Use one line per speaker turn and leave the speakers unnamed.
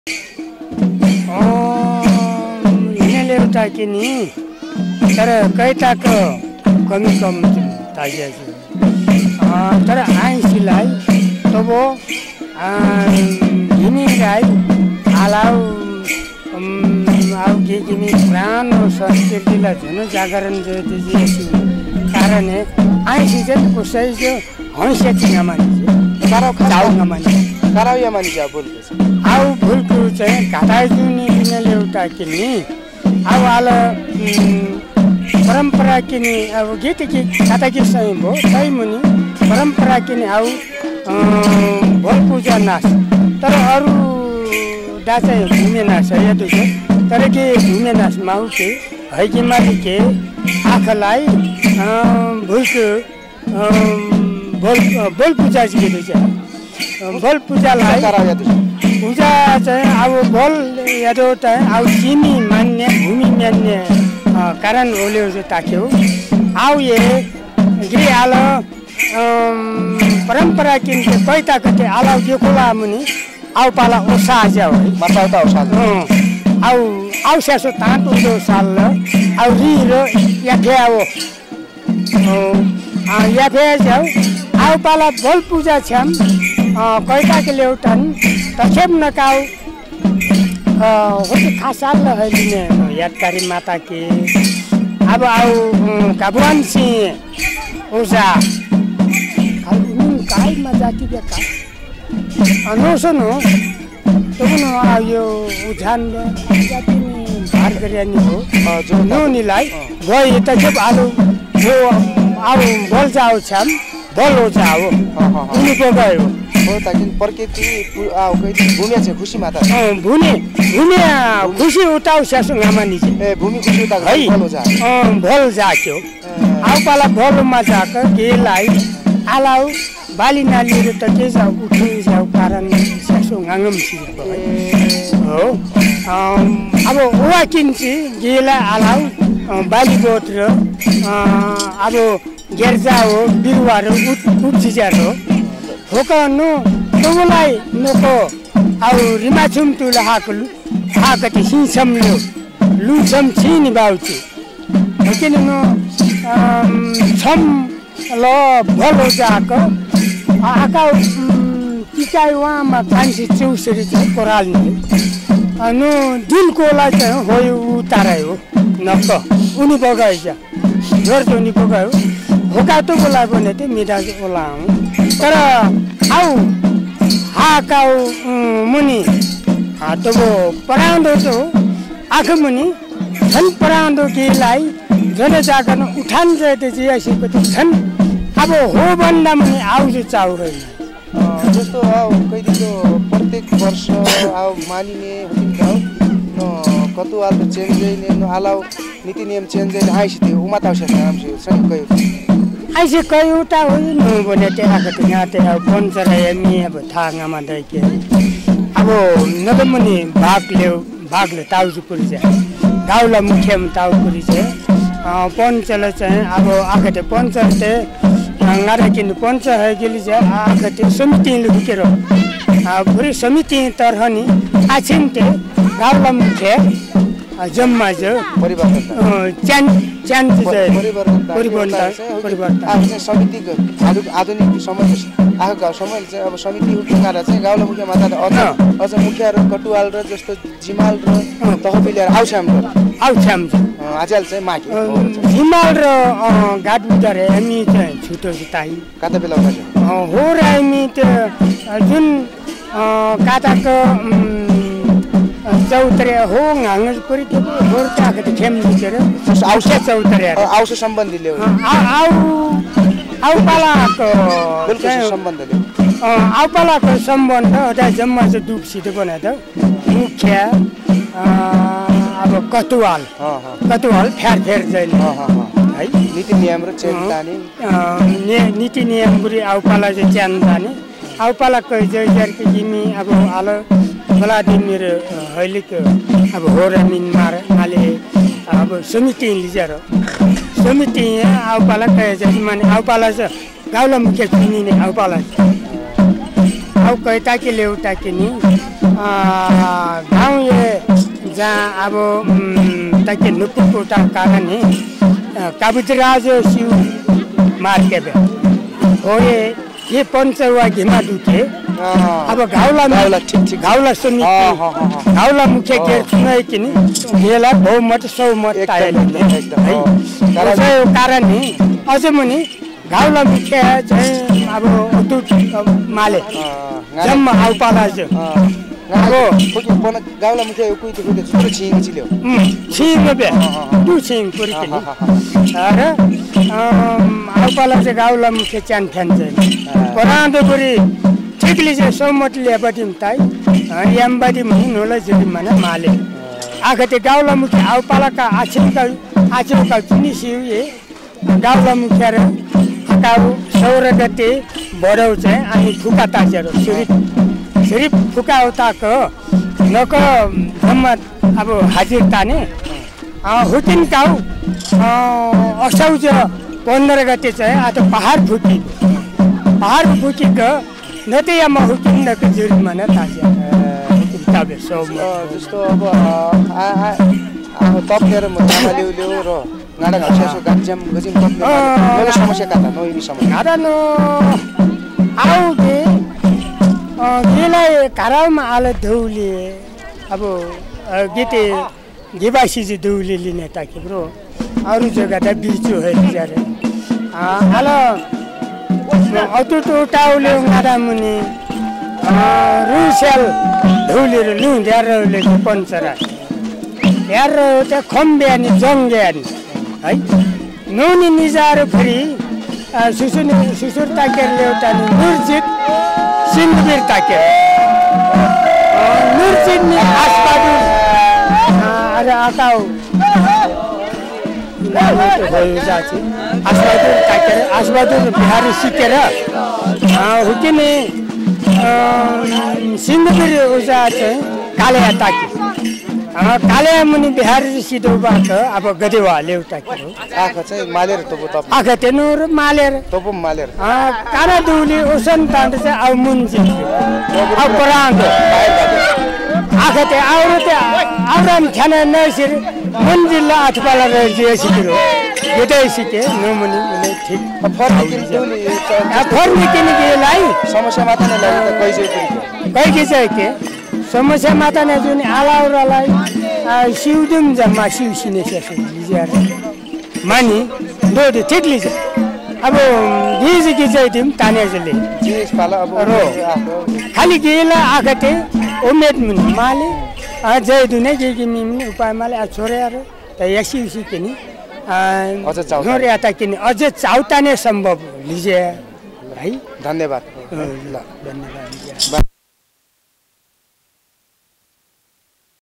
हिँडेले एउटा किनी तर कैताको कमी कम ताजिया तर आइसीलाई तब हिँडिलाई हालाउ अब के पुरानो संस्कृतिलाई झन् जागरण जोतेजी कारण आइसी चाहिँ कसै जो हैसियत नमानिन्छ चाउ नमानिन्छ
कराउ या मानिन्छ बोल्छ
आउ भुलको चाहिँ घाटा जुनी किनले एउटा किनी अब आल परम्परा किनी अब गीत कि घाटा कि सही भो सही मुनि परम्परा किनी आउ भोल पूजा नाच तर अरू डा चाहिँ घुमे नाच याद तर के घुमे नाच माउ के है कि माली के आँखालाई भुलको बोल पूजा चाहिँ बोल पूजालाई पूजा चाहिँ अब बोल यादो चाहिँ अब सिमी मान्ने भूमि मान्ने कारण ओल्यो जो ताक्यो आउ ये गिरी आल परम्परा किनके कैता कते आला यो कोला मुनि आउ पाला ओसा जाओ
मताउता ओसा
आउ स्यासो ताँत उदो साल आउ रि र याथे आओ याथे जाओ आउ पाला बोल पूजा छम कैता के लेउटन तखेम नकाउ होते खासाल हलिने यादकारी माता के अब आउ काबुआन सिंह ओजा काय मजा की बेका अनोसनो तबनो आयो उठान जाति नि भार गरियानी हो जो नोनीलाई गए त जब आलु जो आउ बोल जाओ छम बोल हो जाओ उनी को गयो
हो ताकि प्रकृति आउ कहि भूमि छ खुशी माता
भूमि खुशी उताउ स्यासु गामानी
ए भूमि खुशी उता बोल हो जा
बोल जाक्यो आउ पाला बोलमा जाक गेलाई आलाउ बाली नालीहरु त के जाउ उठ्नु जाउ कारण स्यासु गाङम छि हो अब उवा किन्ची गेला आलाउ बाली गोत्र अब गेर्जा हो बिरुवाहरु उठ्छिजारो होकनु तोलाई नको आउ रिमाछुम तुला हाकलु हाकति सिंसमलो लुछम छिनि बाउची किननु छम ल भलो जाक आका टिकाइ वामा कान्छी चौसरी चाहिँ कोराल्ने अनु दिलकोलाई चाहिँ होयो उतारायो नक उनी बगाइजा जोर उनी बगायो होका तो बोला बने ते मिठा बोला तर आउ हाकाउ मुनि तो वो परांदो तो आँख मुनि छन परांदो केलाई जने जागन उठान जाते जी ऐसी पति छन अब हो बन्दा मुनि आउ जो चाउ रही
जस्तो कहि दियो प्रत्येक वर्ष आउ मानिने हुँदिन न कतुवाल त चेन्ज नै न आलाउ नीति नियम चेन्ज नै आइस थियो उमा ताउ नाम छ सही कयो
ऐसे कयुटा हो न भने ते आकत याते अब पञ्चर एमी अब थाङामा दैके अब नगमनि भागले ताउजु पुरि छ गाउला मुख्यम ताउ पुरि छ पञ्चल चाहिँ अब आकते पञ्चर ते ngarai kin ponca hai gili ja agate samiti lukero puri samiti tarhani achinte gaulam khe जम्मा जो परिवर्तन परिवर्तन
अब चाहिँ समितिको आधुनिक समय आएको समय चाहिँ अब समिति उठेर चाहिँ गाउँला मुख्य माता अझ मुखियाहरु कटुवाल र जस्तो जिमाल र तहबिलहरु आउँछम आजल चाहिँ माकी
जिमाल र गाड बुजार हामी चाहिँ छुटो ताई
कता बेला
हो र हामी त जुन काताको चौतरे हो nganger puri ke horta ke kem dikere ausya चौतरे
आउसे सम्बन्धीले
आउ पाला को
सम्बन्धले
आउ पाला को सम्बन्ध एउटा जम्मा चाहिँ दुख सिधो बना त मुख्य अब कटुवाल फेर जैन है
नीति नियम र चेन तानी
नीति नियम पुरी आउ पाला चाहिँ च्यान तानी आउ पाला को जर के जिमी अब आलो भलादिमिर हैलिक अब होरमिन माले अब समिति लिजर समिति आउपाला कहे चाहिँ माने आउपाला चाहिँ गाउँला मुख्य चिनिने आउपाला आउ कहता के लेउटा के नि गाउँ ये जहाँ अब ताकि नुपुकोटा कारण ही काबुतराज शिव मार के बे हो ये पंचवा घिमा दुखे अब घाउला सुनि घाउला मुख्य गेर चुनाइ किनि गेला बहुमत सौमत कारण नि अझ मुनि घाउला मुख्य चाहिँ अब अटुट माले जम्मा आउपाला जो
गाउँला मुख्य कोही त कोही छिङ छिल्यो
छिङ बे दु छिङ पुरी किनि र आउपाला चाहिँ गाउँला मुख्य च्यान फ्यान चाहिँ परान्दो पुरी ठिकले चाहिँ सौमत ल्यापटिम ताई यामबादी मुनोला जुरिमाना माले आखते गाउँला मुख्य आउपालाका आछिका चुनि सिउए गाउँला मुख्य र हकाउ सौर गते बडौ चाहिँ अनि फुका ताजेरो सिरी फुका उताको नक जम्मा अब हाजिर ताने हुकिन काउ असौज 15 गते चाहिँ आज पहाड फुकीको नतेयामा हुकिनको जुरिमाना ताजे ताबे सब
जस्तो अब तप्लेर मजामा ल्याउ र गाडा घाँसो गाज्याम गजिम तप्लेर समस्या का त नोइनी समस्या
गाडा नो आउ के गेलाई घरमा आले धौले अब गीते गिबासी जी धौले लिने ताकि ब्रो अरु जग्गा त बिचो है जरे आलो अटुटो टाउले गाडा मुनि रुसेल धौले लु ल्यारले पञ्चरा यार त खम्ब्यानी जङ्ग्यानी है नोनी निजार फेरि सुसुर ताकेर ल्याउटानी नुरजित सिन्धुबीर ताकेर नुरजित नि आसबादुर अरे आकाउ आसबादुर ताकेर आसबादुर बिहारी सिकेर हुकिने सिन्धुबीर उजा चाहिँ कालेया ताके कालेया मुनि बिहारी सिधौबाट अब गदेवा ल्याउटा के हो
आखा चाहिँ मालेर तोपो तप
आखा तेनुर मालेर
तोपो मालेर
काना दुली ओसन तान्द चाहिँ आउ मुन्जी अब परांग आखा ते आउर ते आउराम खाना नसिर मुन्जिल्ला अथपाला रजे सिकिरो गदै सिके नमुनि उले ठीक
फर्किन दुली
फर्किन गेलाई
समस्या मात्र नै लाग्यो त
कैके चाहिँ के समस्या माता ने जुन आलाउरालाई सिउदुम जम्मा सिउ सिने सेसे लिजेर मानी दोदे ठीक लिजे अब दिज की चाहिँ दिम ताने जले
जिस पाला अब
खाली गेला आगते उमेद मुनि माले जय दुने के मिमि उपाय माले छोरेर त यसी उसी किनी
अझ चाउ
नोरे आता किनी अझ चाउताने सम्भव लिजे है
धन्यवाद
ल धन्यवाद